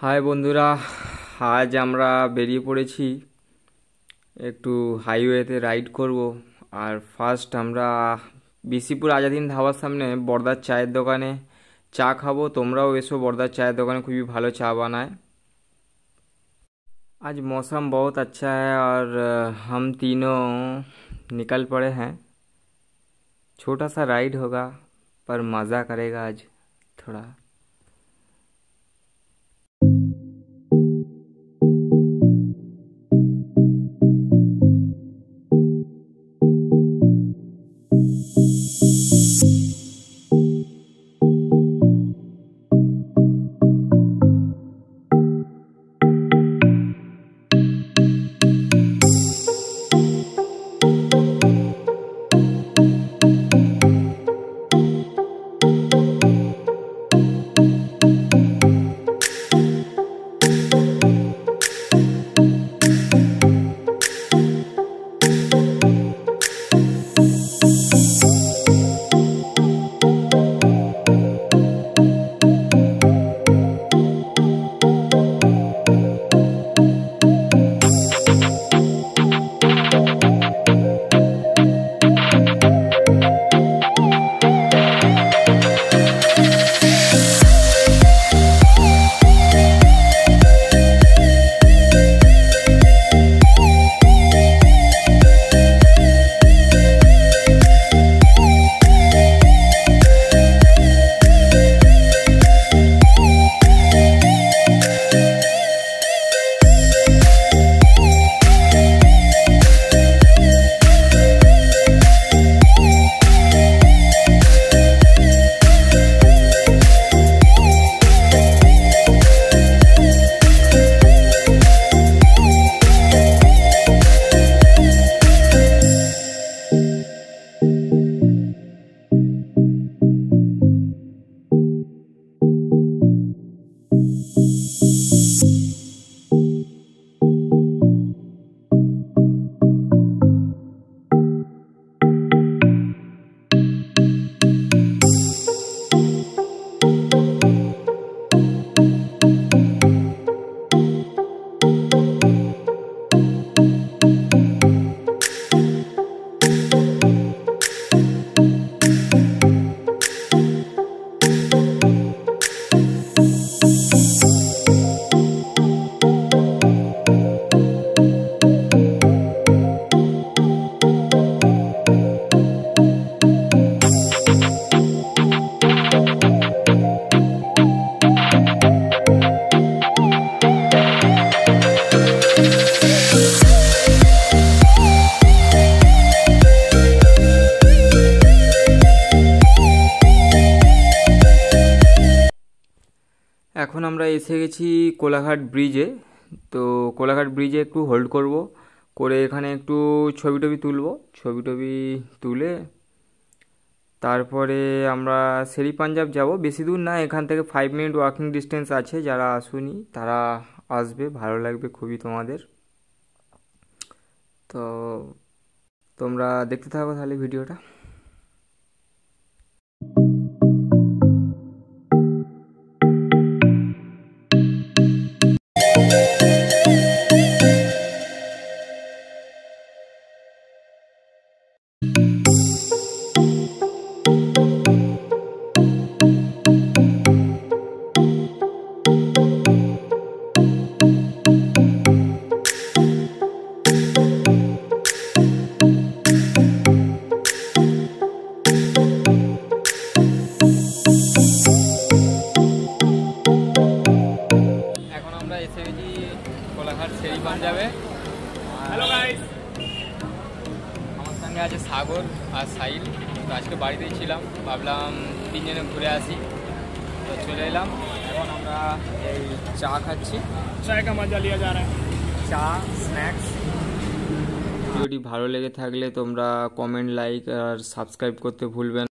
High বন্ধুরা, আজ আমরা বেরিয়ে পড়েছি একটু হাইওয়েতে রাইড করব। আর ফার্স্ট আমরা বিসিপুর আজাদিন ধাবার সামনে বড়দার চায়ের দোকানে চা খাবো। তোমরাও এসো, বড়দার চায়ের দোকানে খুবই ভালো চা বানায়। आज मौसम बहुत अच्छा है और हम तीनों निकल पड़े हैं। छोटा सा राइड होगा पर मज़ा करेगा आज थोड़ा। এখন আমরা এসে গেছি কোলাঘাট ব্রিজে। তো কোলাঘাট ব্রিজে একটু হোল্ড করে এখানে একটু ছবি তুলে তারপরে আমরা শেরি পাঞ্জাব যাব। বেশি দূর না, এখান থেকে 5 মিনিট ওয়াকিং ডিস্টেন্স আছে। যারা আসুনি তারা আসবে, ভালো লাগবে খুবই তোমাদের। তো তোমরা দেখতে থাকো তাহলে ভিডিওটা। কোলাঘাট শেরি পাঞ্জাবে। হ্যালো গাইস, আমার সঙ্গে আছে সাগর আর সাইল। তো আজকে বাড়িতেই ছিলাম, ভাবলাম তিনজনে ঘুরে আসি, তো চলে এলাম। এখন আমরা এই চা খাচ্ছি, চায় কা মজা লিয়া যা রহা হ্যায়, চা স্ন্যাক্স। ভিডিওটি ভালো লেগে থাকলে তোমরা কমেন্ট, লাইক আর সাবস্ক্রাইব করতে ভুলবেন।